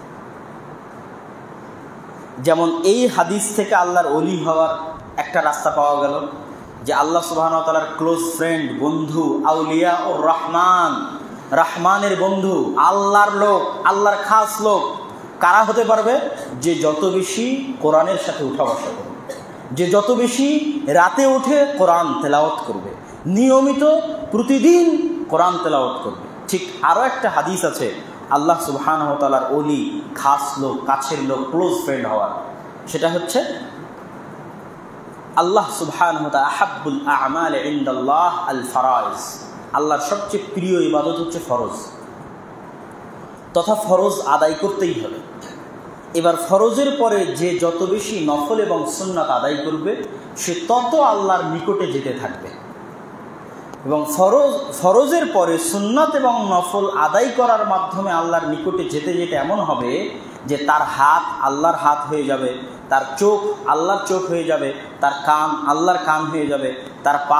যেমন এই হাদিস থেকে আল্লাহর ওলি হওয়ার একটা রাস্তা পাওয়া গেল যে আল্লাহ সুবহানাহু ওয়া তাআলার ক্লোজ ফ্রেন্ড, বন্ধু, আউলিয়া ও রহমান, রহমানের বন্ধু, আল্লাহর লোক, আল্লাহর খাস লোক কারা হতে পারবে? যে যত বেশি কোরআনের সাথে উঠা বসা করবে, যে যত বেশি রাতে উঠে কোরআন তেলাওয়াত করবে, নিয়মিত প্রতিদিন কোরআন তেলাওয়াত করবে। ঠিক আরও একটা হাদিস আছে আল্লাহ সুবহানাহু ওয়া তাআলার ওলি, খাস লোক, কাছের লোক, ক্লোজ ফ্রেন্ড হওয়ার, সেটা হচ্ছে আল্লাহ সুবহানাহু ওয়া তাআলা আহাব্বুল আ'মাল ইনদাল্লাহ আল ফারাইজ, আল্লাহর সবচেয়ে প্রিয় ইবাদত হচ্ছে ফরজ, তথা ফরজ আদায় করতেই হবে। এবার ফরজের পরে যে যত বেশি নফল এবং সুন্নাত আদায় করবে সে তত আল্লাহর নিকটে যেতে থাকবে। এবং ফরজ ফরজের পরে সুন্নাত এবং নফল আদায় করার মাধ্যমে আল্লাহর নিকটে যেতে যেতে এমন হবে যে তার হাত আল্লাহর হাত হয়ে যাবে, তার চোখ আল্লাহর চোখ হয়ে যাবে, তার কান আল্লাহর কান হয়ে যাবে, তার পা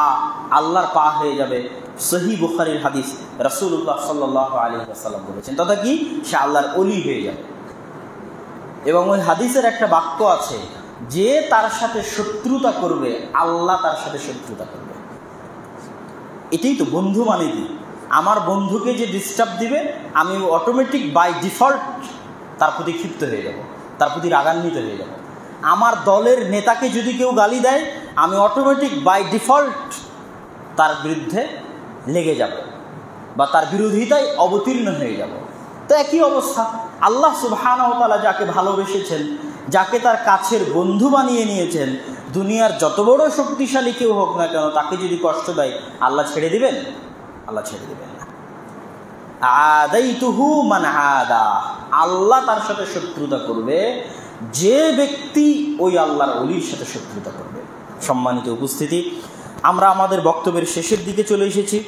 আল্লাহর পা হয়ে যাবে। সহিহ বুখারীর হাদিস, রাসূলুল্লাহ সাল্লাল্লাহু আলাইহি ওয়াসাল্লাম বলেছেন, তথা কি সে আল্লাহর ওলি হয়ে যাবে। এবং ওই হাদিসের একটা বাক্য আছে, যে তার সাথে শত্রুতা করবে আল্লাহ তার সাথে শত্রুতা করবে। এটাই তো বন্ধু মানে কি? আমার বন্ধুকে যে ডিস্টার্ব দিবে আমি অটোমেটিক বাই ডিফল্ট তার প্রতি ক্ষিপ্ত হয়ে যাব, তার প্রতি রাগান্বিত হয়ে যাব। আমার দলের নেতাকে যদি কেউ গালি দেয় আমি অটোমেটিক বাই ডিফল্ট তার বিরুদ্ধে লেগে যাব বা তার বিরোধিতায় অবতীর্ণ হয়ে যাব। তো একই অবস্থা, আল্লাহ সুবহানাহু ওয়া তাআলা যাকে ভালোবেসেছেন, যাকে তার কাছের বন্ধু বানিয়ে নিয়েছেন, দুনিয়ার যত বড় শক্তিশালী কেউ হোক না কেন তাকে যদি কষ্ট দেয় আল্লাহ ছেড়ে দিবেন? আল্লাহ ছেড়ে দিবেন না। আদাইতুহু মান আদা, আল্লাহ তার সাথে শত্রুতা করবে যে ব্যক্তি ওই আল্লাহর ওলির সাথে শত্রুতা করবে। সম্মানিত উপস্থিতি, আমরা আমাদের বক্তব্যের শেষের দিকে চলে এসেছি।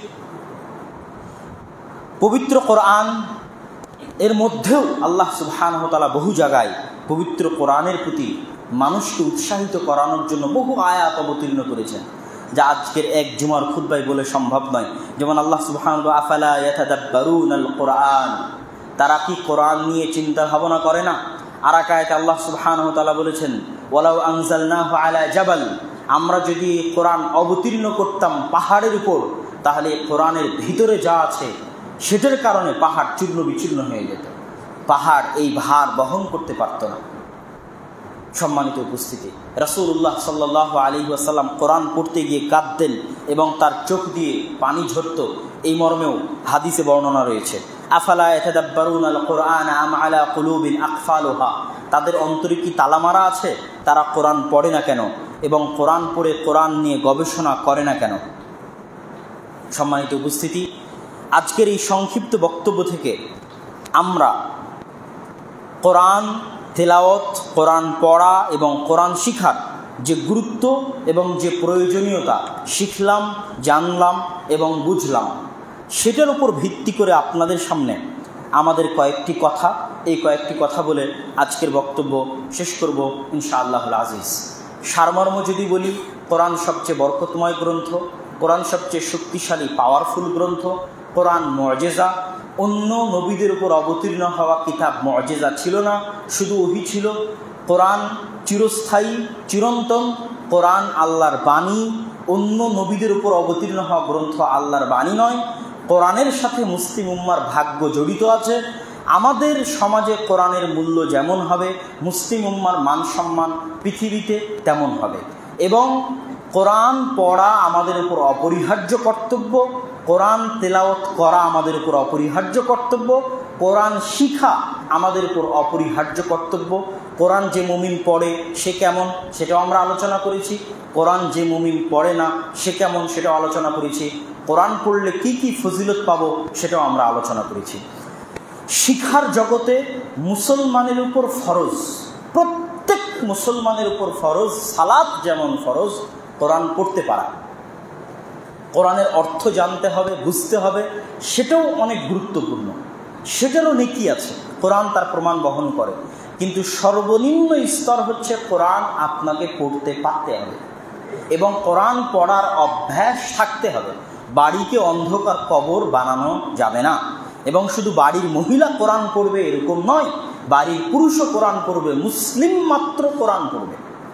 পবিত্র কোরআন এর মধ্যেও আল্লাহ সুবহানাহু ওয়া তাআলা বহু জায়গায় পবিত্র কোরআনের প্রতি মানুষকে উৎসাহিত করানোর জন্য বহু আয়াত অবতীর্ণ করেছেন, যা আজকের এক জুমার খুতবায় বলে সম্ভব নয়। যেমন আল্লাহ সুবহানাহু ওয়া তাআলা আফালা ইয়াতাদাব্বারুনাল কোরআন, তারা কি কোরআন নিয়ে চিন্তা ভাবনা করে না? আর এক আয়াতে আল্লাহ সুবহানাহু ওয়া তাআলা বলেছেন, ওয়ালাউ আনজালনাহু আলা জাবাল, আমরা যদি কোরআন অবতীর্ণ করতাম পাহাড়ের উপর, তাহলে কোরআনের ভিতরে যা আছে সেটার কারণে পাহাড় চূর্ণ বিচূর্ণ হয়ে যেত, পাহাড় এই ভার বহন করতে পারত না। সম্মানিত উপস্থিতি, রাসূলুল্লাহ সাল্লাল্লাহু আলাইহি ওয়াসাল্লাম কোরআন পড়তে গিয়ে কাঁদতেন এবং তার চোখ দিয়ে পানি ঝরত, এই মর্মেও হাদিসে বর্ণনা রয়েছে। আফালা ইয়াতাদাব্বারুনাল কোরআন আম আলা কুলুবিন আকফালুহা, তাদের অন্তরে কি তালা মারা আছে? তারা কোরআন পড়ে না কেন এবং কোরআন পড়ে কোরআন নিয়ে গবেষণা করে না কেন? সম্মানিত উপস্থিতি, আজকের এই সংক্ষিপ্ত বক্তব্য থেকে আমরা কোরআন তেলাওয়াত, কোরআন পড়া এবং কোরআন শিখার যে গুরুত্ব এবং যে প্রয়োজনীয়তা শিখলাম, জানলাম এবং বুঝলাম, সেটার উপর ভিত্তি করে আপনাদের সামনে আমাদের কয়েকটি কথা, এই কয়েকটি কথা বলে আজকের বক্তব্য শেষ করব ইনশাআল্লাহুল আজিজ। সারমর্ম যদি বলি, কোরআন সবচেয়ে বরকতময় গ্রন্থ, কোরআন সবচেয়ে শক্তিশালী পাওয়ারফুল গ্রন্থ, কোরআন মুআজিজা। অন্য নবীদের উপর অবতীর্ণ হওয়া কিতাব মুআজিজা ছিল না, শুধু ওহী ছিল। কোরআন চিরস্থায়ী, চিরন্তন, কোরআন আল্লাহর বাণী। অন্য নবীদের উপর অবতীর্ণ হওয়া গ্রন্থ আল্লাহর বাণী নয়। কোরআনের সাথে মুসলিম উম্মার ভাগ্য জড়িত আছে। আমাদের সমাজে কোরআনের মূল্য যেমন হবে, মুসলিম উম্মার মান সম্মান পৃথিবীতে তেমন হবে। এবং কোরআন পড়া আমাদের উপর অপরিহার্য কর্তব্য, কোরআন তেলাওয়াত করা আমাদের উপর অপরিহার্য কর্তব্য, কোরআন শিখা আমাদের উপর অপরিহার্য কর্তব্য। কোরআন যে মুমিন পড়ে সে কেমন সেটাও আমরা আলোচনা করেছি, কোরআন যে মুমিন পড়ে না সে কেমন সেটাও আলোচনা করেছি, কোরআন পড়লে কি কি ফজিলত পাবো সেটাও আমরা আলোচনা করেছি। শিখার জগতে মুসলমানের উপর ফরজ, প্রত্যেক মুসলমানের উপর ফরজ, সালাত যেমন ফরজ কোরআন পড়তে পারা। কোরআনের অর্থ জানতে হবে, বুঝতে হবে, সেটাও অনেক গুরুত্বপূর্ণ, সেটারও নেকি আছে, কোরআন তার প্রমাণ বহন করে। কিন্তু সর্বনিম্ন স্তর হচ্ছে কোরআন আপনাকে পড়তে পারতে হবে এবং কোরআন পড়ার অভ্যাস থাকতে হবে। বাড়িকে অন্ধকার কবর বানানো যাবে না। এবং শুধু বাড়ির মহিলা কোরআন পড়বে এরকম নয়, বাড়ির পুরুষও কোরআন পড়বে, মুসলিম মাত্র কোরআন পড়বে।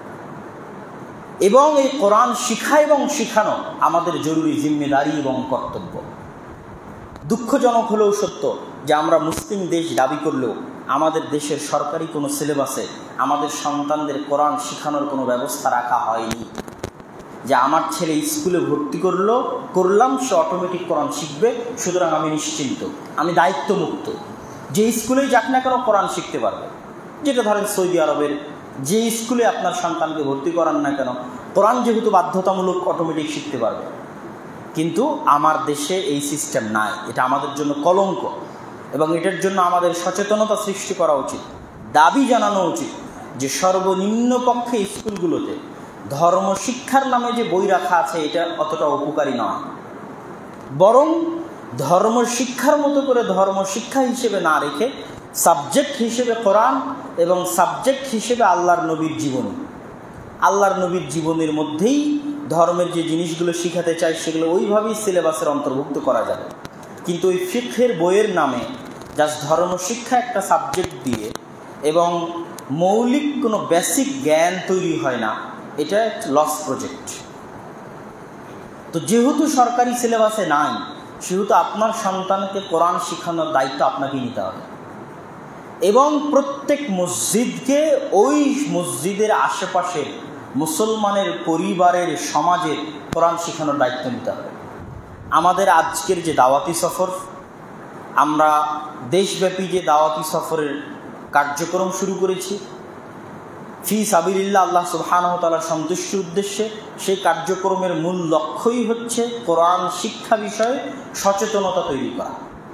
এবং এই কোরআন শিখা এবং শিখানো আমাদের জরুরি জিম্মেদারি এবং কর্তব্য। দুঃখজনক হলেও সত্য যে আমরা মুসলিম দেশ দাবি করলেও আমাদের দেশের সরকারি কোনো সিলেবাসে আমাদের সন্তানদের কোরআন শিখানোর কোনো ব্যবস্থা রাখা হয়নি। যে আমার ছেলে স্কুলে ভর্তি করলো করলাম সে অটোমেটিক কোরআন শিখবে, সুতরাং আমি নিশ্চিন্ত, আমি দায়িত্বমুক্ত, যে স্কুলেই যাক না কেন কোরআন শিখতে পারবে। যেটা ধরেন সৌদি আরবের যে স্কুলে আপনার সন্তানকে ভর্তি করান না কেন কোরআন যেহেতু বাধ্যতামূলক অটোমেটিক শিখতে পারবে। কিন্তু আমার দেশে এই সিস্টেম নাই, এটা আমাদের জন্য কলঙ্ক এবং এটার জন্য আমাদের সচেতনতা সৃষ্টি করা উচিত, দাবি জানানো উচিত যে সর্বনিম্ন পক্ষে স্কুলগুলোতে ধর্ম শিক্ষার নামে যে বই রাখা আছে এটা অতটা উপকারী নয়, বরং ধর্ম শিক্ষার মতো করে ধর্ম শিক্ষা হিসেবে না রেখে সাবজেক্ট হিসেবে কোরআন এবং সাবজেক্ট হিসেবে আল্লাহর নবীর জীবনী, আল্লাহর নবীর জীবনের মধ্যেই ধর্মের যে জিনিসগুলো শিখাতে চাই সেগুলো ওইভাবেই সিলেবাসের অন্তর্ভুক্ত করা যাবে। কিন্তু ওই ফিকহের বইয়ের নামে জাস্ট ধর্মশিক্ষা একটা সাবজেক্ট দিয়ে এবং মৌলিক কোনো বেসিক জ্ঞান তৈরি হয় না, এটা লস প্রজেক্ট। তো যেহেতু সরকারি সিলেবাসে নাই, সেহেতু আপনার সন্তানকে কোরআন শেখানোর দায়িত্ব আপনাকে নিতে হবে এবং প্রত্যেক মসজিদকে ওই মসজিদের আশেপাশে মুসলমানের পরিবারের সমাজের কোরআন শেখানোর দায়িত্ব নিতে হবে। আমাদের আজকের যে দাওয়াতি সফর, আমরা দেশব্যাপী যে দাওয়াতি সফরের কার্যক্রম শুরু করেছি ফি সাবিলিল্লাহ, আল্লাহ সুবহানাহু ওয়া তাআলার সন্তুষ্টির উদ্দেশ্যে, সেই কার্যক্রমের মূল লক্ষ্যই হচ্ছে কোরআন শিক্ষা বিষয়ে সচেতনতা তৈরি করা।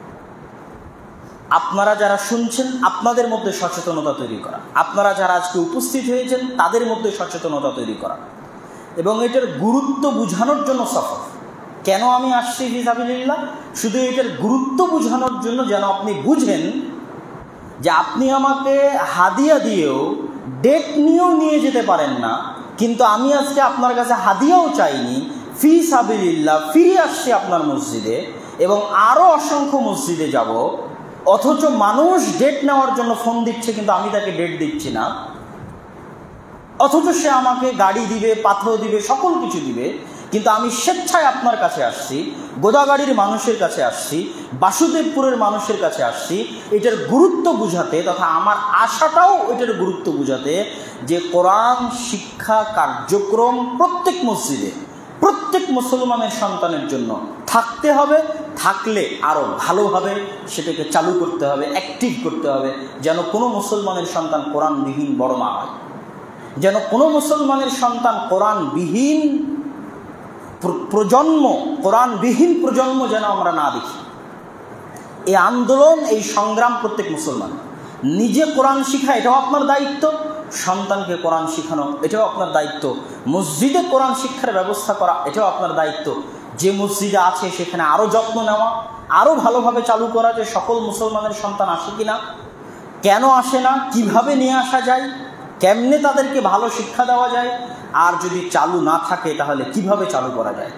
আপনারা যারা শুনছেন আপনাদের মধ্যে সচেতনতা তৈরি করা, আপনারা যারা আজকে উপস্থিত হয়েছেন তাদের মধ্যে সচেতনতা তৈরি করা এবং এটার গুরুত্ব বোঝানোর জন্য সফর। কেন আমি আসছি ফি সাবিলিল্লাহ? শুধু এটার গুরুত্ব বোঝানোর জন্য, যেন আপনি বুঝেন যে আপনি আমাকে হাদিয়া দিয়েও ডেট নিয়েও নিয়ে যেতে পারেন না, কিন্তু আমি আজকে আপনার কাছে হাদিয়াও চাইনি, ফি সাবিলিল্লাহ ফিরে আসছি আপনার মসজিদে এবং আরও অসংখ্য মসজিদে যাব, অথচ মানুষ ডেট নেওয়ার জন্য ফোন দিচ্ছে কিন্তু আমি তাকে ডেট দিচ্ছি না, অথচ সে আমাকে গাড়ি দিবে, পাথর দিবে, সকল কিছু দিবে, কিন্তু আমি স্বেচ্ছায় আপনার কাছে আসছি, গোদাগাড়ির মানুষের কাছে আসছি, বাসুদেবপুরের মানুষের কাছে আসছি এটার গুরুত্ব বুঝাতে, তথা আমার আশাটাও এটার গুরুত্ব বুঝাতে যে কোরআন শিক্ষা কার্যক্রম প্রত্যেক মসজিদে প্রত্যেক মুসলমানের সন্তানের জন্য থাকতে হবে, থাকলে আরও ভালোভাবে সেটাকে চালু করতে হবে, অ্যাক্টিভ করতে হবে, যেন কোনো মুসলমানের সন্তান কোরআনবিহীন বড় না হয়, যেন কোনো মুসলমানের সন্তান কোরআনবিহীন প্রজন্ম কোরআনবিহীন প্রজন্ম যেন আমরা না দেখি। এই আন্দোলন, এই সংগ্রাম প্রত্যেক মুসলমান নিজে কোরআন শিখা, এটাও আপনার দায়িত্ব, সন্তানকে কোরআন শিখানো এটাও আপনার দায়িত্ব, মসজিদে কোরআন শিক্ষার ব্যবস্থা করা এটাও আপনার দায়িত্ব, যে মসজিদে আছে সেখানে আরও যত্ন নেওয়া, আরও ভালোভাবে চালু করা, যে সকল মুসলমানের সন্তান আসে কিনা, কেন আসে না, কিভাবে নিয়ে আসা যায়, কেমনে তাদেরকে ভালো শিক্ষা দেওয়া যায়, আর যদি চালু না থাকে তাহলে কিভাবে চালু করা যায়।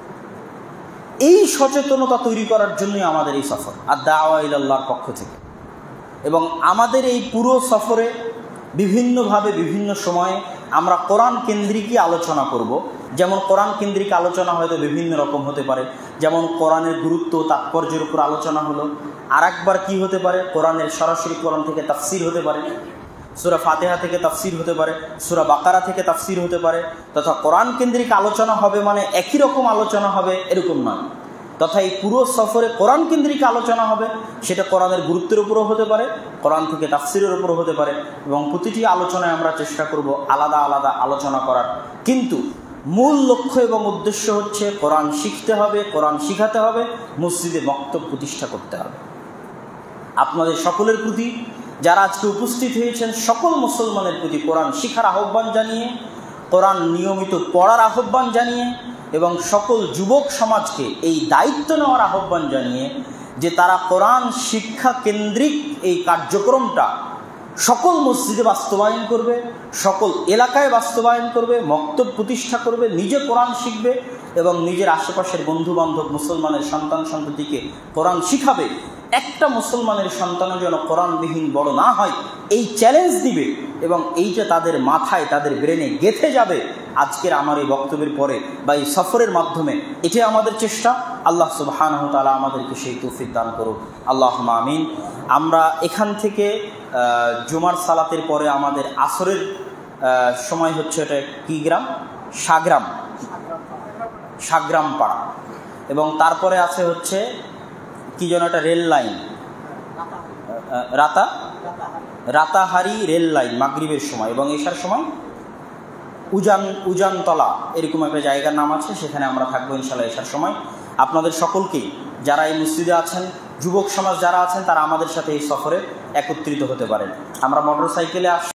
এই সচেতনতা তৈরি করার জন্যই আমাদের এই সফর আর দাওয়া ইলাল্লাহর পক্ষ থেকে। এবং আমাদের এই পুরো সফরে বিভিন্নভাবে বিভিন্ন সময়ে আমরা কোরআন কেন্দ্রিকই আলোচনা করব। যেমন কোরআন কেন্দ্রিক আলোচনা হয়তো বিভিন্ন রকম হতে পারে, যেমন কোরআনের গুরুত্ব তাৎপর্যের উপর আলোচনা হলো। আর একবার কী হতে পারে, কোরআনের সরাসরি কোরআন থেকে তাফসির হতে পারে, সূরা ফাতিহা থেকে তাফসির হতে পারে, সূরা বাকারা থেকে তাফসির হতে পারে, তথা কোরআন কেন্দ্রিক আলোচনা হবে মানে একই রকম আলোচনা হবে এরকম নয়, তথা এই পুরো সফরে কোরআন কেন্দ্রিক আলোচনা হবে। সেটা কোরআনের গুরুত্বের উপরও হতে পারে, কোরআন থেকে তাফসিরের উপরও হতে পারে, এবং প্রতিটি আলোচনায় আমরা চেষ্টা করব আলাদা আলাদা আলোচনা করার। কিন্তু মূল লক্ষ্য এবং উদ্দেশ্য হচ্ছে কোরআন শিখতে হবে, কোরআন শিখাতে হবে, মসজিদে বক্তব্য প্রতিষ্ঠা করতে হবে। আপনাদের সকলের প্রতি, যারা আজকে উপস্থিত হয়েছেন, সকল মুসলমানের প্রতি কোরআন শিখার আহ্বান জানিয়ে, কোরআন নিয়মিত পড়ার আহ্বান জানিয়ে এবং সকল যুবক সমাজকে এই দায়িত্ব নেওয়ার আহ্বান জানিয়ে যে তারা কোরআন শিক্ষা কেন্দ্রিক এই কার্যক্রমটা সকল মসজিদে বাস্তবায়ন করবে, সকল এলাকায় বাস্তবায়ন করবে, মক্তব প্রতিষ্ঠা করবে, নিজে কোরআন শিখবে এবং নিজের আশেপাশের বন্ধুবান্ধব মুসলমানের সন্তান সন্ততিকে কোরআন শিখাবে। একটা মুসলমানের সন্তানও যেন কোরআনবিহীন বড় না হয়, এই চ্যালেঞ্জ দিবে এবং এইটা তাদের মাথায়, তাদের ব্রেনে গেঁথে যাবে। আজকের আমার এই বক্তব্যের পরে বা এই সফরের মাধ্যমে এটাই আমাদের চেষ্টা। আল্লাহ সুবহানাহু ওয়া তাআলা আমাদেরকে সেই তৌফিক দান করুক, আল্লাহুম্মা আমিন। আমরা এখান থেকে জুমার সালাতের পরে আমাদের আসরের সময় হচ্ছে, এটা কি গ্রাম, সাগ্রাম, সাগ্রাম পাড়া, এবং তারপরে আছে হচ্ছে কি যেন একটা রেল লাইন, রাতা রাতাহারি রেল লাইন মাগরিবের সময়, এবং এশার সময় উজান উজানতলা এরকম একটা জায়গার নাম আছে, সেখানে আমরা থাকবো ইনশাআল্লাহ এশার সময়। আপনাদের সকলকেই, যারা এই মসজিদে আছেন, যুবক সমাজ যারা আছেন, তারা আমাদের সাথে এই সফরে একত্রিত হতে পারেন। আমরা মোটর সাইকেলে আস